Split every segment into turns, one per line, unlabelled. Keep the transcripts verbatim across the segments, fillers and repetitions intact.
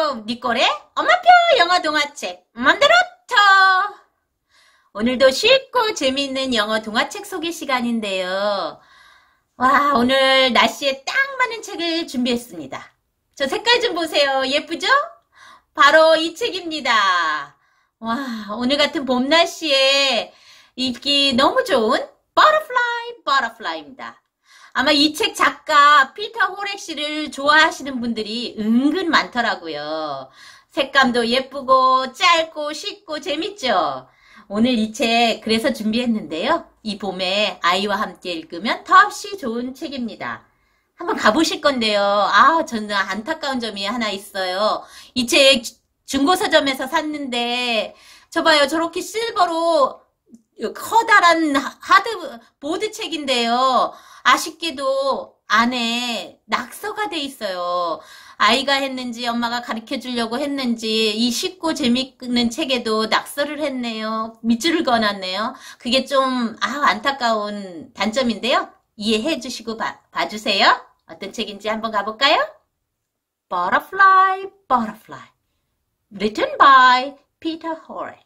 안녕하세요. 니꼬의 엄마표 영어 동화책 만들었죠. 오늘도 쉽고 재미있는 영어 동화책 소개 시간인데요. 와, 오늘 날씨에 딱 맞는 책을 준비했습니다. 저 색깔 좀 보세요. 예쁘죠? 바로 이 책입니다. 와, 오늘 같은 봄 날씨에 읽기 너무 좋은 Butterfly, Butterfly입니다. 아마 이 책 작가 피터 호렉 씨를 좋아하시는 분들이 은근 많더라고요. 색감도 예쁘고 짧고 쉽고 재밌죠? 오늘 이 책 그래서 준비했는데요. 이 봄에 아이와 함께 읽으면 더없이 좋은 책입니다. 한번 가보실 건데요. 아, 저는 안타까운 점이 하나 있어요. 이 책 중고 서점에서 샀는데 저 봐요. 저렇게 실버로 커다란 하드 보드 책인데요. 아쉽게도 안에 낙서가 돼 있어요. 아이가 했는지 엄마가 가르쳐 주려고 했는지 이 쉽고 재밌는 책에도 낙서를 했네요. 밑줄을 그어놨네요. 그게 좀 아, 안타까운 단점인데요. 이해해 주시고 봐, 봐주세요. 어떤 책인지 한번 가볼까요? Butterfly, Butterfly. Written by Peter Horak.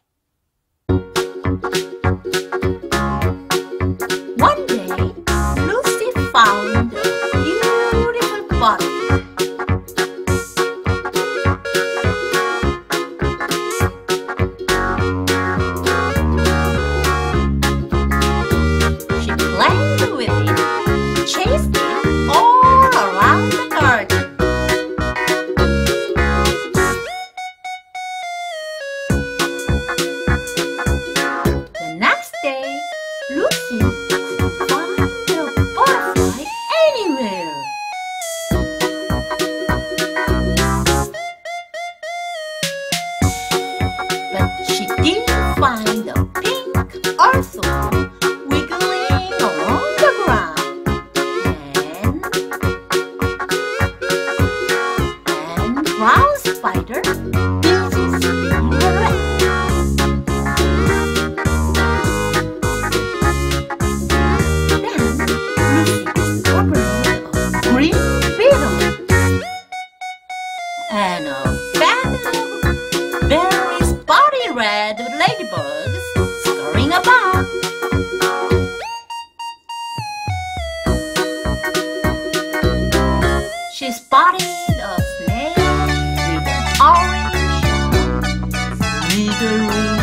One day, Lucy found a beautiful butterfly. She played with it, chased it all around the garden. The next day, Lucy couldn't find a butterfly anywhere. But she did find a pink earthworm wiggling along the ground. And, and brown spider busy spinning her web. Green beetle and a band of very spotty red ladybugs scurrying about. She spotted a snail with an orange shell slithering.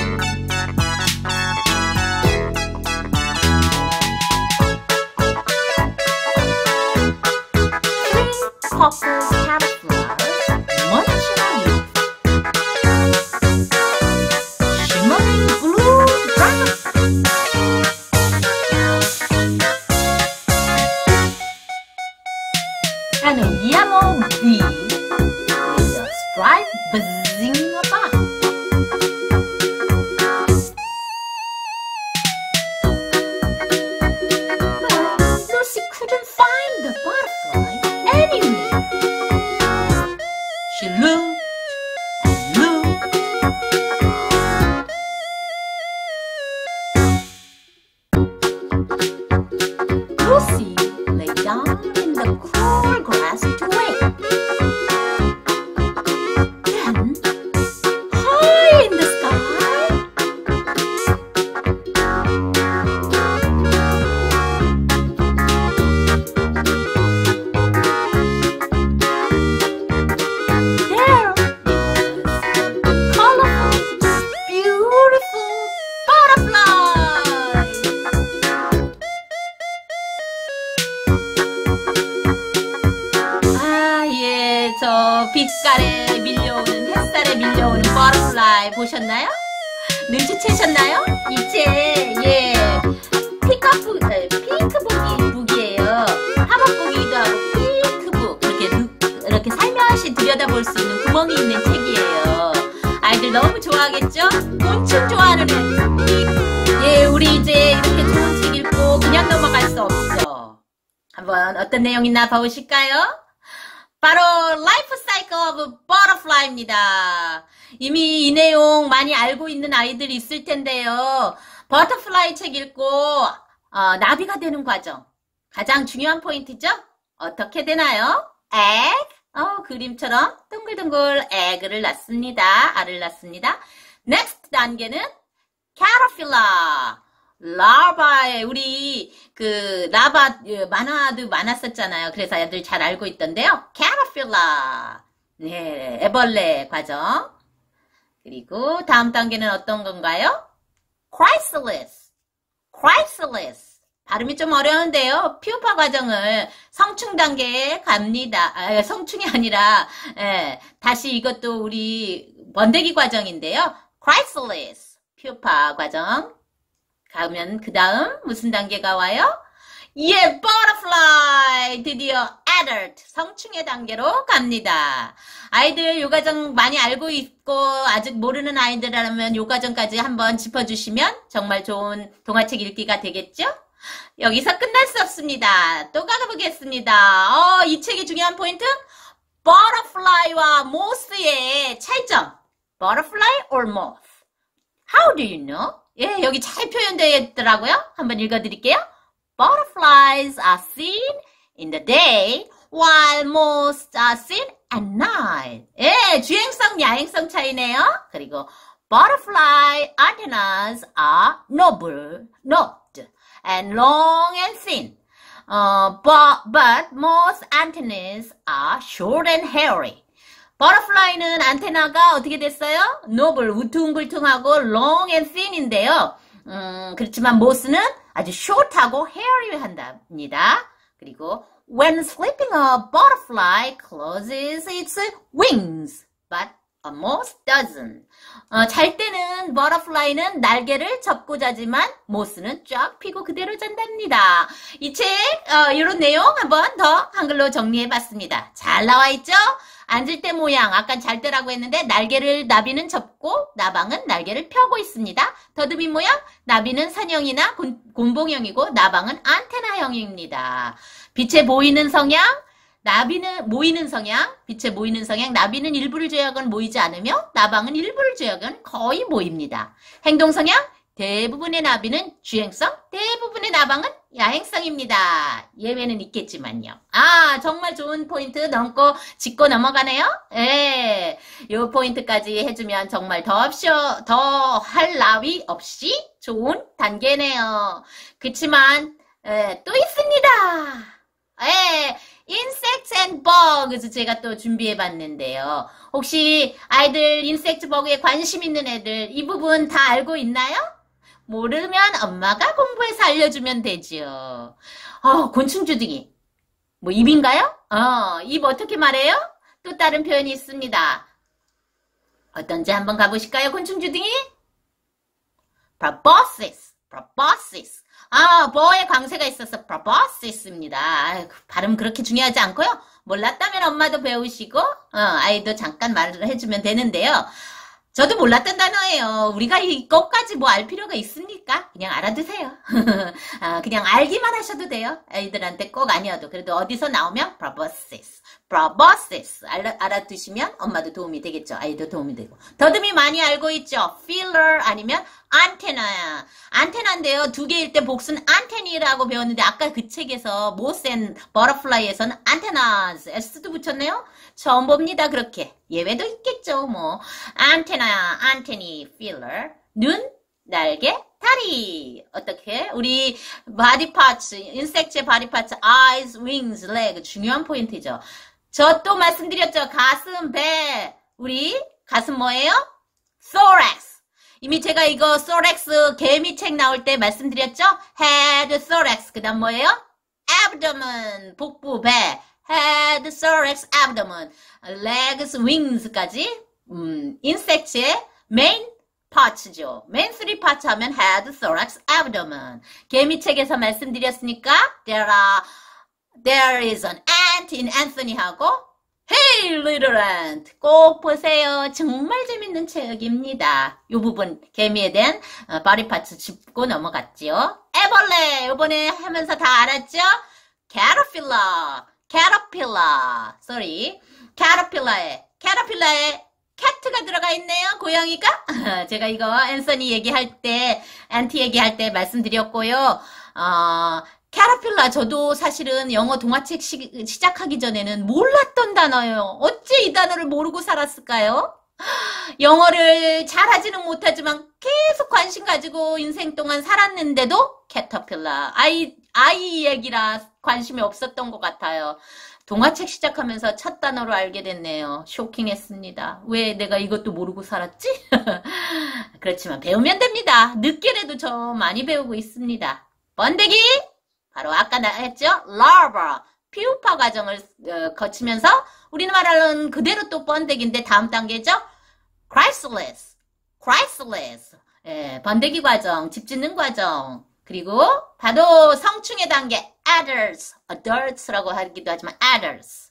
Purple caterpillars munching on leaf. Shimmering blue dragonflies. And a yellow bee with a stripe buzzing about. But Lucy couldn't find the butterfly anywhere. She looked and looked. Lucy lay down in the cool grass to wait. Then, high in the sky, there it was, a colorful, beautiful butterfly. 아, 예, 저 빛깔에 밀려오는, 햇살에 밀려오는 버터플라이 보셨나요? 눈치채셨나요? 이 책, 예, 피카프, 에, 핑크북이, 북이에요. 하박북이기도 하고 핑크북. 이렇게, 누, 이렇게 살며시 들여다볼 수 있는 구멍이 있는 책이에요. 아이들 너무 좋아하겠죠? 곤충 좋아하는 애. 예, 우리 이제 이렇게 좋은 책 읽고 그냥 넘어갈 수 없죠. 한번 어떤 내용 있나 봐보실까요? 바로 Life Cycle of Butterfly입니다. 이미 이 내용 많이 알고 있는 아이들이 있을 텐데요. 버터플라이 책 읽고 어, 나비가 되는 과정. 가장 중요한 포인트죠? 어떻게 되나요? egg. 어, 그림처럼 둥글둥글 에그를 낳습니다. 알을 낳습니다. next 단계는 caterpillar. 라바에 우리 그 라바 만화도 많았었잖아요. 그래서 애들 잘 알고 있던데요. caterpillar. 네, 애벌레 과정. 그리고 다음 단계는 어떤 건가요? chrysalis. chrysalis. 발음이 좀 어려운데요. 피우파 과정을 성충 단계에 갑니다. 아, 성충이 아니라 예, 다시 이것도 우리 번데기 과정인데요. chrysalis. 피우파 과정. 가면 그 다음 무슨 단계가 와요? 예, butterfly. 드디어 adult, 성충의 단계로 갑니다. 아이들 요 과정 많이 알고 있고 아직 모르는 아이들이라면 요 과정까지 한번 짚어주시면 정말 좋은 동화책 읽기가 되겠죠? 여기서 끝날 수 없습니다. 또 가보겠습니다. 어, 이 책의 중요한 포인트? butterfly와 moth의 차이점. butterfly or moth? How do you know? 예, 여기 잘 표현되어 있더라고요. 한번 읽어드릴게요. Butterflies are seen in the day, while moths are seen at night. 예, 주행성, 야행성 차이네요. 그리고 butterfly antennas are noble, knobed, and long and thin. Uh, but, but moth antennas are short and hairy. 버터플라이는 안테나가 어떻게 됐어요? 노블, 우퉁불퉁하고 long and thin인데요. 음, 그렇지만 모스는 아주 short하고 hairy한답니다. 그리고 when sleeping, a butterfly closes its wings, but a moth doesn't. 어, 잘 때는 버터플라이는 날개를 접고 자지만 모스는 쫙 펴고 그대로 잔답니다. 이 책 어, 이런 내용 한번 더 한글로 정리해봤습니다. 잘 나와 있죠? 앉을 때 모양, 아까 잘 때라고 했는데 날개를 나비는 접고 나방은 날개를 펴고 있습니다. 더듬이 모양, 나비는 산형이나 곤, 곤봉형이고 나방은 안테나형입니다. 빛에 보이는 성향, 나비는 모이는 성향, 빛에 모이는 성향, 나비는 일부를 제외하고는 모이지 않으며 나방은 일부를 제외하고는 거의 모입니다. 행동 성향, 대부분의 나비는 주행성, 대부분의 나방은 야행성입니다. 예외는 있겠지만요. 아, 정말 좋은 포인트 넘고 짚고 넘어가네요. 예, 요 포인트까지 해주면 정말 더없이 더 할 나위 없이 좋은 단계네요. 그치만 예, 또 있습니다. 예, insects and bugs 제가 또 준비해봤는데요. 혹시 아이들 인섹트 버그에 관심 있는 애들 이 부분 다 알고 있나요? 모르면 엄마가 공부해서 알려주면 되죠. 어, 곤충주둥이. 뭐 입인가요? 어, 입 어떻게 말해요? 또 다른 표현이 있습니다. 어떤지 한번 가보실까요? 곤충주둥이? proboscis. proboscis. 아, 버에 광세가 있어서 proboscis입니다. 아유, 발음 그렇게 중요하지 않고요. 몰랐다면 엄마도 배우시고 어, 아이도 잠깐 말을 해주면 되는데요. 저도 몰랐던 단어예요. 우리가 이것까지 뭐 알 필요가 있습니까? 그냥 알아두세요. 아, 그냥 알기만 하셔도 돼요. 아이들한테 꼭 아니어도. 그래도 어디서 나오면 proboscis. proboscis. 알아, 알아두시면 엄마도 도움이 되겠죠. 아이도 도움이 되고. 더듬이 많이 알고 있죠. feeler 아니면 안테나야. 안테나인데요. 두 개일 때 복수는 안테니라고 배웠는데 아까 그 책에서 moth and butterfly에서는 antennas. S도 붙였네요. 처음 봅니다. 그렇게. 예외도 있겠죠. 뭐 안테나, 안테니, feeler. 눈, 날개, 다리. 어떻게? 우리 body parts, 인섹트의 body parts, eyes, wings, leg. 중요한 포인트죠. 저 또 말씀드렸죠. 가슴, 배. 우리 가슴 뭐예요? thorax. 이미 제가 이거 thorax 개미 책 나올 때 말씀드렸죠? head, thorax. 그 다음 뭐예요? abdomen, 복부, 배. head, thorax, abdomen, legs, wings까지 음, insect의 main parts죠. main three parts 하면 head, thorax, abdomen. 개미책에서 말씀드렸으니까 there are, there is an ant in Anthony하고 Hey little ant 꼭 보세요. 정말 재밌는 책입니다. 이 부분 개미에 대한 body parts 짚고 넘어갔죠. 애벌레 이번에 하면서 다 알았죠? caterpillar caterpillar, sorry, caterpillar에, caterpillar에 cat가 들어가 있네요. 고양이가. 제가 이거 앤서니 얘기할 때, 안티 얘기할 때 말씀드렸고요. 어, 캐터필라 저도 사실은 영어 동화책 시, 시작하기 전에는 몰랐던 단어예요. 어째 이 단어를 모르고 살았을까요? 영어를 잘하지는 못하지만 계속 관심 가지고 인생 동안 살았는데도 캐터필라 아이 아이 얘기라 관심이 없었던 것 같아요. 동화책 시작하면서 첫 단어로 알게 됐네요. 쇼킹했습니다. 왜 내가 이것도 모르고 살았지? 그렇지만 배우면 됩니다. 늦게라도 저 많이 배우고 있습니다. 번데기! 바로 아까 나 했죠? larva, 피우파 과정을 어, 거치면서 우리는 말하는 그대로 또 번데기인데 다음 단계죠? chrysalis, chrysalis, 예, 번데기 과정, 집 짓는 과정. 그리고 바로 성충의 단계 adults, adults라고 하기도 하지만 adults.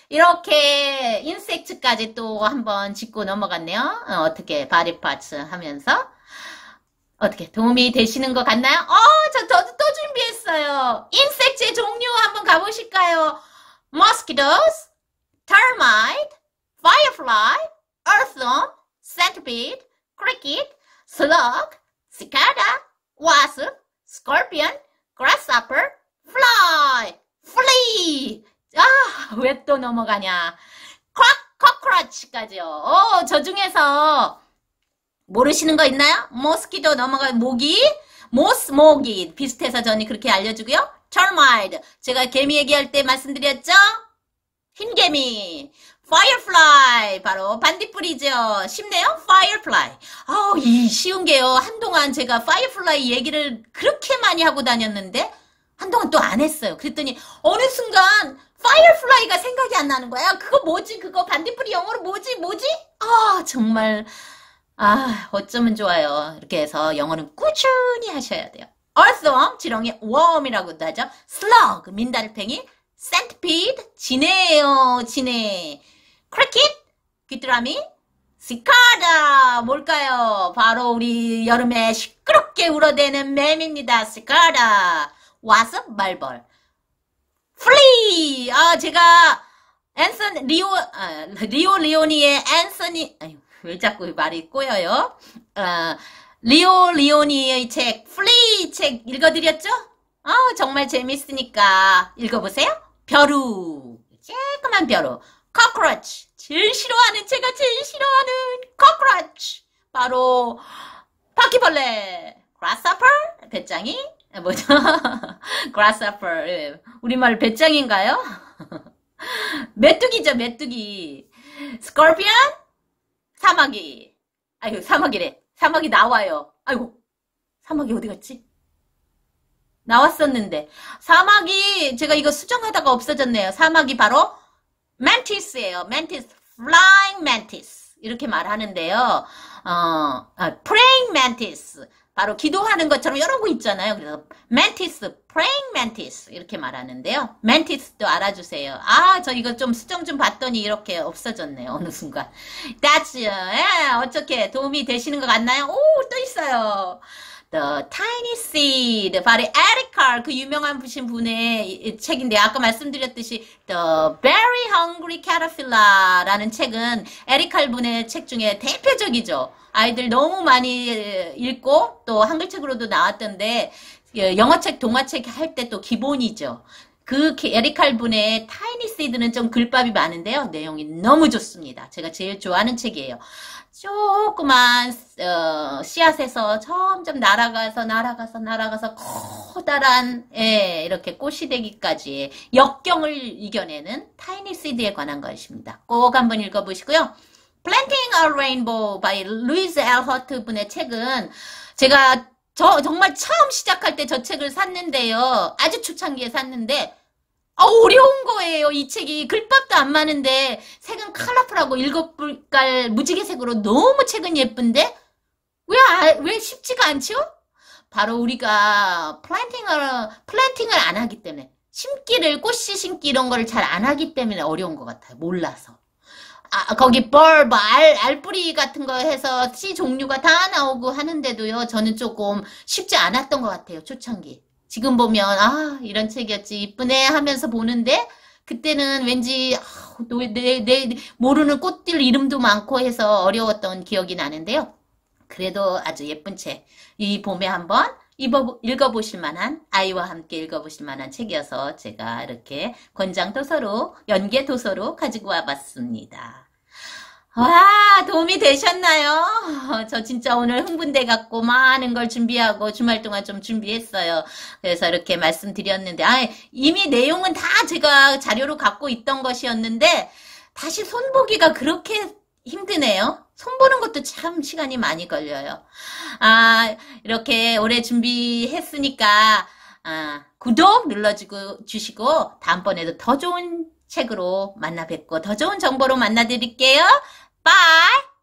이렇게 인섹트까지 또 한번 짚고 넘어갔네요. 어, 어떻게 body parts 하면서 어떻게 도움이 되시는 것 같나요? 어, 저, 저, 또 준비했어요. 인섹트의 종류 한번 가보실까요? mosquitoes, termite, firefly, earthworm, centipede, cricket, slug, cicada, wasp, scorpion, grasshopper, fly, flea. 아, 왜 또 넘어가냐. cockroach까지요. 어, 저 중에서 모르시는 거 있나요? 모스키토 넘어가, 모기, 모스, 모기. 비슷해서 저는 그렇게 알려주고요. termite. 제가 개미 얘기할 때 말씀드렸죠? 흰개미. firefly. 바로 반딧불이죠. 쉽네요? firefly. 아우, 이 쉬운 게요. 한동안 제가 firefly 얘기를 그렇게 많이 하고 다녔는데, 한동안 또 안 했어요. 그랬더니, 어느 순간, firefly가 생각이 안 나는 거야. 그거 뭐지? 그거 반딧불이 영어로 뭐지? 뭐지? 아, 정말. 아, 어쩌면 좋아요. 이렇게 해서 영어는 꾸준히 하셔야 돼요. earthworm, 지렁이 worm이라고도 하죠. slug, 민달팽이. centipede, 지네예요. 지네. cricket, 귀뚜라미. cicada, 뭘까요? 바로 우리 여름에 시끄럽게 울어대는 뱀입니다. cicada. wasp, 말벌. flea, 아, 제가 앤서니, 리오, 아, 리오 리오니의 앤서니, 아유, 왜 자꾸 말이 꼬여요? 어, 리오 리오니의 책, 플리 책 읽어드렸죠? 아, 정말 재밌으니까 읽어보세요. 벼루, 쬐끄만 벼루. cockroach, 제일 싫어하는, 제가 제일 싫어하는 cockroach. 바로 바퀴벌레. grasshopper, 배짱이. 뭐죠? grasshopper, 우리말 배짱인가요? 메뚜기죠, 메뚜기. scorpion, 사마귀. 아이고, 사마귀래. 사마귀 나와요. 아이고, 사마귀 어디 갔지? 나왔었는데. 사마귀, 제가 이거 수정하다가 없어졌네요. 사마귀 바로 mantis예요. mantis, flying mantis. 이렇게 말하는데요. 어, 아, praying mantis. 바로 기도하는 것처럼 여러 거 있잖아요. 그래서 mantis, praying mantis 이렇게 말하는데요. mantis도 알아주세요. 아, 저 이거 좀 수정 좀 봤더니 이렇게 없어졌네요. 어느 순간. That's, 예, 어떻게 도움이 되시는 것 같나요? 오, 또 있어요. The Tiny Seed, 바로 에릭 칼, 그 유명한 분의 책인데 아까 말씀드렸듯이 The Very Hungry Caterpillar라는 책은 에릭 칼 분의 책 중에 대표적이죠. 아이들 너무 많이 읽고 또 한글책으로도 나왔던데 영어책, 동화책 할 때 또 기본이죠. 그 에릭 칼 분의 타이니 시드는 좀 글밥이 많은데요. 내용이 너무 좋습니다. 제가 제일 좋아하는 책이에요. 조그만 어, 씨앗에서 점점 날아가서 날아가서 날아가서 커다란 예, 이렇게 꽃이 되기까지의 역경을 이겨내는 타이니 시드에 관한 것입니다. 꼭 한번 읽어보시고요. Planting a Rainbow by 루이즈 엘 허트 분의 책은 제가 저 정말 처음 시작할 때 저 책을 샀는데요. 아주 초창기에 샀는데 아, 어려운 거예요. 이 책이 글밥도 안 많은데 색은 컬러풀하고 일곱 불깔 무지개색으로 너무 책은 예쁜데 왜, 아, 왜 쉽지가 않죠? 바로 우리가 플랜팅을 플랜팅을 안 하기 때문에 심기를 꽃씨 심기 이런 걸 잘 안 하기 때문에 어려운 것 같아요. 몰라서. 아, 거기 벌, 알, 알뿌리 같은 거 해서 씨 종류가 다 나오고 하는데도요, 저는 조금 쉽지 않았던 것 같아요, 초창기. 지금 보면, 아, 이런 책이었지, 이쁘네 하면서 보는데, 그때는 왠지, 아, 내, 내, 모르는 꽃들 이름도 많고 해서 어려웠던 기억이 나는데요. 그래도 아주 예쁜 책. 이 봄에 한번 입어, 읽어보실 만한, 아이와 함께 읽어보실 만한 책이어서 제가 이렇게 권장 도서로, 연계 도서로 가지고 와봤습니다. 와, 도움이 되셨나요? 저 진짜 오늘 흥분돼 갖고 많은 걸 준비하고 주말 동안 좀 준비했어요. 그래서 이렇게 말씀드렸는데, 아, 이미 내용은 다 제가 자료로 갖고 있던 것이었는데, 다시 손보기가 그렇게 힘드네요. 손보는 것도 참 시간이 많이 걸려요. 아, 이렇게 오래 준비했으니까, 아, 구독 눌러주고, 주시고, 다음번에도 더 좋은 책으로 만나 뵙고, 더 좋은 정보로 만나 드릴게요. 빠이!